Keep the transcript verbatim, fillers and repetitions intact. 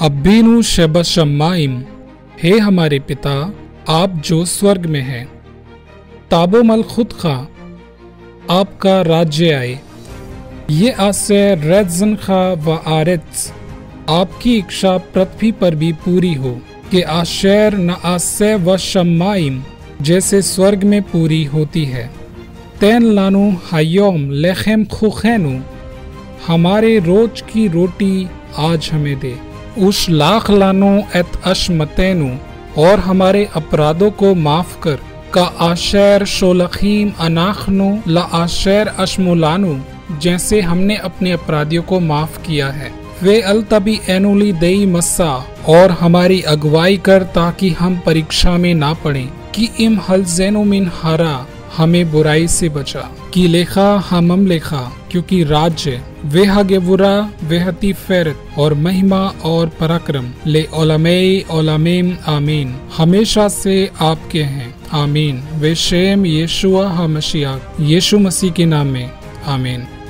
अब्बीनु शबशम्माइम, हे हमारे पिता आप जो स्वर्ग में हैं। ताबो मल खुद खा, आपका राज्य आए। ये आसे रेज़न खा व आरित्स, आपकी इच्छा पृथ्वी पर भी पूरी हो कि आशेर न आसे व शम्माइम जैसे स्वर्ग में पूरी होती है। तैन लानु हायोम लेखेम खुखैनु, हमारे रोज की रोटी आज हमें दे। उश लाख लानो एत अशमतैनु, और हमारे अपराधों को माफ कर। का आशेर शोलखीम अनाखनु ला आशेर अशमुलानु, जैसे हमने अपने अपराधियों को माफ किया है। वे अलतबी एनुली देई मस्सा, और हमारी अगुवाई कर ताकि हम परीक्षा में ना पड़ें। कि इम हलजैनु मिन हरा, हमें बुराई से बचा। कि लेखा हमम लेखा, क्योंकि राज्य वेह गेवुरा वेहती फेरत और महिमा और पराक्रम ले ओलमे ओलमेम आमीन, हमेशा से आपके हैं आमीन। वे शेम यीशुआ हमशिया, यीशु मसीह के नाम में आमीन।